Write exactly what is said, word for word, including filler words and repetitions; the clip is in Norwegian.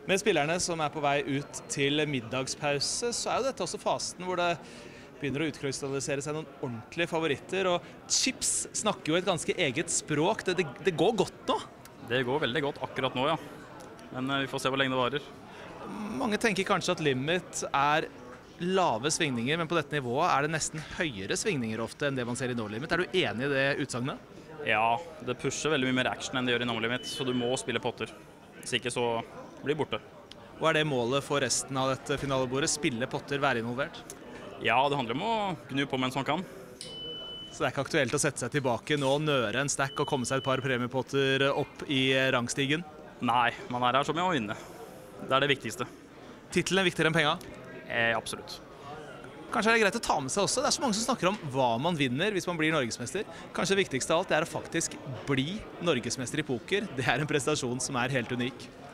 Med spillerne som er på vei ut til middagspause, så er jo dette også fasen hvor det begynner å utkrystallisere seg noen ordentlige favoritter, og Chips snakker jo et ganske eget språk. Det, det, det går godt nå? Det går veldig godt akkurat nå, ja. Men vi får se hvor lenge det varer. Mange tenker kanskje at Limit er lave svingninger, men på dette nivået er det nesten høyere svingninger ofte enn det man ser i No Limit. Er du enig i det utsagnet? Ja, det pusher veldig mye mer action enn det gjør i No Limit, så du må spille potter. Hvis ikke så blir det borte. Hva er det målet for resten av dette finalebordet? Spille potter, være involvert? Ja, det handler om å gnu på mens man kan. Så det er ikke aktuelt å sette seg tilbake nå, nøre en stack og komme seg et par premiepotter opp i rangstigen? Nei, man er her som å vinne. Det er det viktigste. Tittelen er viktigere enn penga? Eh, absolutt. Kanskje er det greit å ta med seg også. Det er så mange som snakker om hva man vinner hvis man blir norgesmester. Kanskje det viktigste av alt er å faktisk bli norgesmester i poker. Det er en prestasjon som er helt unik.